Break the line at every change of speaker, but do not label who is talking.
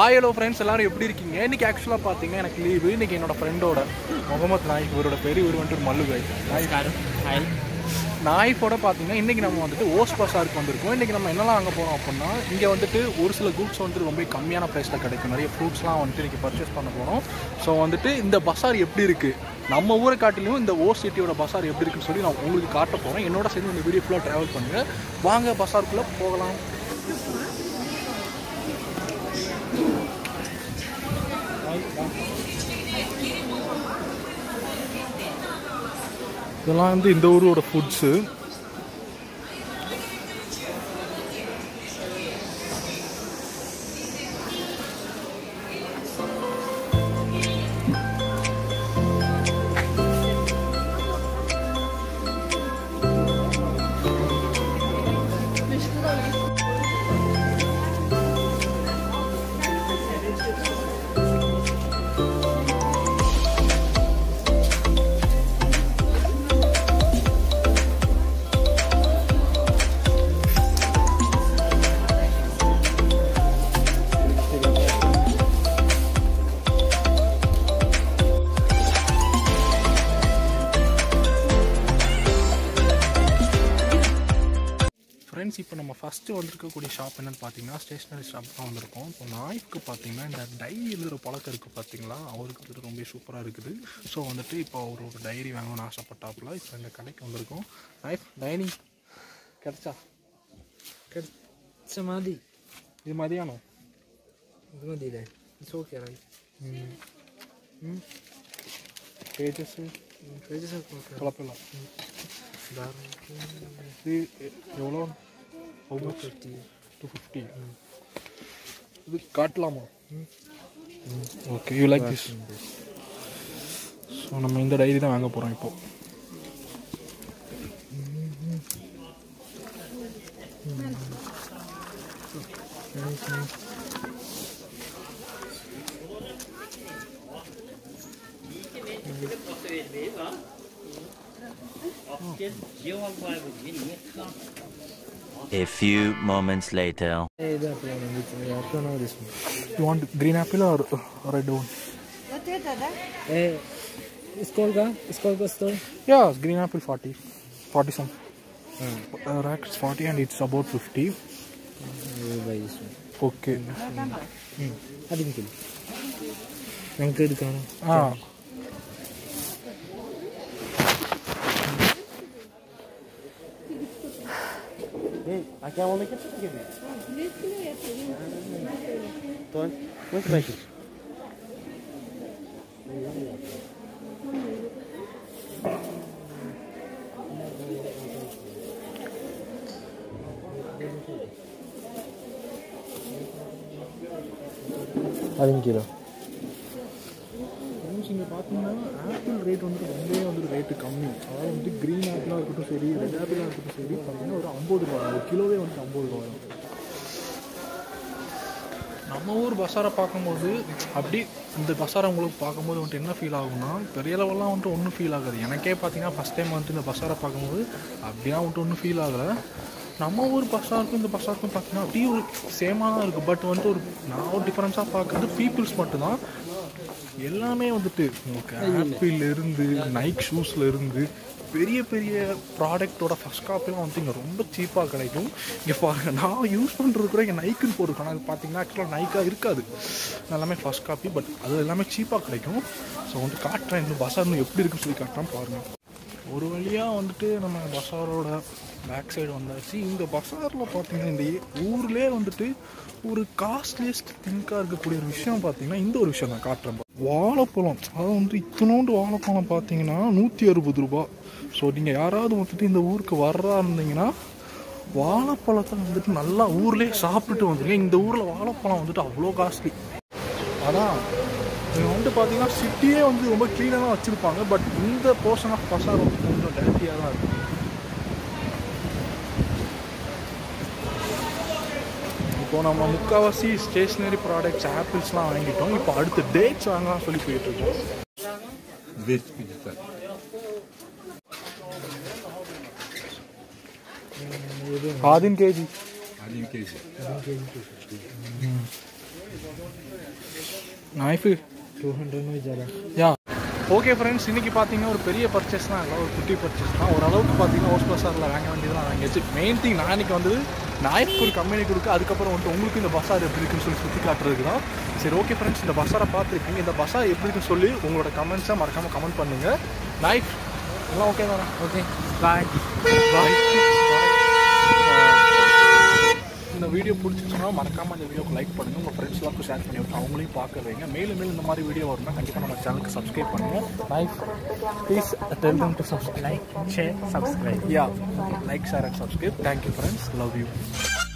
Hi hello friends, எல்லாரும் எப்படி இருக்கீங்க? இன்னைக்கு एक्चुअली பாத்தீங்கன்னா எனக்கு லீவ். இன்னைக்கு என்னோட ஃப்ரெண்டோட முகமது நாயிஃப் இவரோட பேரு இவர் வந்து மல்லு गाइस. ஹாய். நாயிஃபோட பாத்தீங்கன்னா இன்னைக்கு நம்ம வந்துட்டு ஓஷ் பசாருக்கு வந்திருக்கோம். இன்னைக்கு நம்ம என்னலாம் அங்க போறோம் அப்படினா இங்க வந்துட்டு ஒரு சில குட்ஸ் வந்து ரொம்ப கம்மியான பிரைஸ்ல கிடைக்கும். நிறைய ஃப்ரூட்ஸ்லாம் வந்து இன்னைக்கு பர்ச்சேஸ் பண்ண போறோம். சோ வந்துட்டு இந்த பசார் எப்படி இருக்கு? நம்ம ஊரை காட்டிலும் இந்த ஓஷ் சிட்டியோட பசார் எப்படி இருக்குன்னு சொல்லி நான் உங்களுக்கு காட்ட போறேன். என்னோட சேர்ந்து இந்த வீடியோ ஃபுல்லா டிராவல் பண்ணுங்க. வாங்க பசாருக்குள்ள போகலாம். இதெல்லாம் வந்து இந்த ஊரோட ஃபுட்ஸு. ஃப்ரெண்ட்ஸ், இப்போ நம்ம ஃபஸ்ட்டு வந்திருக்கக்கூடிய ஷாப் என்னென்னு பார்த்தீங்கன்னா ஸ்டேஷ்னரி ஷாப் தான் வந்திருக்கோம். இப்போ நாய்க்கு பார்த்தீங்கன்னா இந்த டைரி எழுதுகிற பழக்கம் இருக்குது பார்த்தீங்களா, அவருக்கு வந்துட்டு ரொம்ப சூப்பராக இருக்குது. ஸோ வந்துட்டு இப்போ அவர் ஒரு டைரி வாங்கணும்னு ஆசைப்பட்டாப்புல இப்போ இந்த கடைக்கு வந்திருக்கோம். நாய்ஃப் டைரி கிடைச்சா
கிடைச்ச மாதிரி
இது மதியானம்
இது மாதிரி இட்ஸ் ஓகே ரைட்.
பேஜஸ் குழப்பம் இது எவ்வளோ? 250. இது காட்டலாமா? Okay, you like this. So நம்ம இந்த டைரி தான் வாங்க போகிறோம் இப்போ.
A few moments later.
You want green apple or red one?
Сколько стоит?
Yeah, green apple 40 some. Rack is 40 and it's about 50.
Buy this one.
Okay.
Adin kilo. Nanka edukana. Hey, I can't only get it. Don't. What's my kids? Adin kilo.
இங்கே பார்த்தீங்கன்னா apple rate வந்துட்டு ரொம்பவே வந்துட்டு rate கம்மி. அதாவது வந்து green ஆப்பிளாக இருக்கட்டும் சரி, ரெட் ஆப்பிளாக இருக்கட்டும் சரி, பார்த்தீங்கன்னா ஒரு 50 ரூபா, ஒரு கிலோவே வந்துட்டு 50 ரூபா. நம்ம ஊர் பசாரை பார்க்கும்போது அப்படி இந்த பசாரை உங்களுக்கு பார்க்கும்போது வந்துட்டு என்ன ஃபீல் ஆகும்னா பெரிய லெவல்லாம் வந்துட்டு ஒன்றும் ஃபீல் ஆகாது. எனக்கே பார்த்தீங்கன்னா ஃபஸ்ட் டைம் வந்துட்டு இந்த பசாரை பார்க்கும்போது அப்படியே வந்துட்டு ஒன்றும் ஃபீல் ஆகலை. நம்ம ஊர் பசாருக்கும் இந்த பசாருக்கும் பார்த்தீங்கன்னா அப்படியே ஒரு சேமாக தான் இருக்குது. பட் வந்துட்டு நான் ஒரு டிஃப்ரென்ஸாக பார்க்குறது பீப்புள்ஸ் மட்டும்தான். எல்லாமே வந்துட்டு உங்களுக்கு ஆப்பிள்லேருந்து நைக் ஷூஸ்லேருந்து பெரிய பெரிய ப்ராடக்டோட ஃபஸ்ட் காப்பிலாம் வந்து இங்கே ரொம்ப சீப்பாக கிடைக்கும். இங்கே பாருங்கள், நான் யூஸ் பண்ணுறது கூட இங்கே நைக்குன்னு போட்டிருக்கேன். அது பார்த்தீங்கன்னா ஆக்சுவலாக நைக்காக இருக்காது, எல்லாமே ஃபஸ்ட் காப்பி. பட் அது எல்லாமே சீப்பாக கிடைக்கும். ஸோ வந்து காட்டுறேன் இந்த பசார் இன்னும் எப்படி இருக்குன்னு சொல்லி காட்டுறேன் பாருங்கள். ஒரு வழியாக வந்துட்டு நம்ம பசாரோட பேக் சைடு வந்தாச்சு. இந்த பசாரில் பார்த்தீங்கன்னா இந்த ஊர்லேயே வந்துட்டு ஒரு காஸ்ட்லியஸ்ட் திங்காக இருக்கக்கூடிய ஒரு விஷயம் பார்த்தீங்கன்னா இந்த ஒரு விஷயம் நான் காட்டுறேன். வாழைப்பழம், அதாவது வந்து இத்தனோண்டு வாழைப்பழம் பார்த்தீங்கன்னா 160 ரூபா. ஸோ நீங்கள் யாராவது வந்துட்டு இந்த ஊருக்கு வர்றா இருந்தீங்கன்னா வாழைப்பழத்தை வந்துட்டு நல்லா ஊர்லேயே சாப்பிட்டுட்டு வந்துருங்க. இந்த ஊரில் வாழைப்பழம் வந்துட்டு அவ்வளோ காஸ்ட்லி. அதான் இங்கே வந்துட்டு பார்த்தீங்கன்னா சிட்டியே வந்து ரொம்ப க்ளீனாக தான் வச்சுருப்பாங்க. பட் இந்த போர்ஷன் ஆஃப் பசார் வந்து கொஞ்சம் டேட்டியாக தான் இருக்கும். இப்போ நம்ம முக்கால்வாசி ஸ்டேஷ்னரி ப்ராடக்ட்ஸ் ஆப்பிள்ஸ்லாம் வாங்கிட்டோம். இப்போ அடுத்து டேட்ஸ் வாங்கலாம் சொல்லி போயிட்டுருக்கோம்.
1 kg.
1 kg. நைஃபு
200 में ज़्यादा
யா ஓகே ஃப்ரெண்ட்ஸ், இன்றைக்கி பார்த்தீங்கன்னா ஒரு பெரிய பர்ச்சேஸ்லாம் இல்லை, ஒரு குட்டி பர்ச்சேஸ் தான். ஓரளவுக்கு பார்த்தீங்கன்னா ஓஷ் பஸாரில் வாங்க வேண்டியதுலாம் வாங்கியாச்சு. மெயின் திங் நான் இன்றைக்கி வந்து நாய்க்கு ஒரு கம்பெனி கொடுக்க, அதுக்கப்புறம் வந்துட்டு உங்களுக்கு இந்த பஸார் எப்படி இருக்குன்னு சொல்லி சுற்றி காட்டுறதுக்கு தான். சரி ஓகே ஃப்ரெண்ட்ஸ், இந்த பஸாரை பார்த்துருக்கீங்க. இந்த பஸார் எப்படி இருக்குன்னு சொல்லி உங்களோட கமெண்ட்ஸை மறக்காமல் கமெண்ட் பண்ணுங்கள். நாய்க் எல்லாம் ஓகே தானே?
Okay bye
bye. இந்த வீடியோ பிடிச்சிச்சுன்னா மறக்காமல் இந்த வீடியோக்கு லைக் பண்ணுங்கள், உங்கள் ஃப்ரெண்ட்ஸ் எல்லாருக்கும் ஷேர் பண்ணி விட்டு அவங்களையும் பார்க்க வைங்க. மேலும் மேலும் இந்த மாதிரி வீடியோ வரும்னா கண்டிப்பாக நம்ம சேனலுக்கு சப்ஸ்கிரைப் பண்ணுங்கள். Like please tell them to subscribe.
Like share subscribe
Yeah, like, share and subscribe. Thank you friends, love you.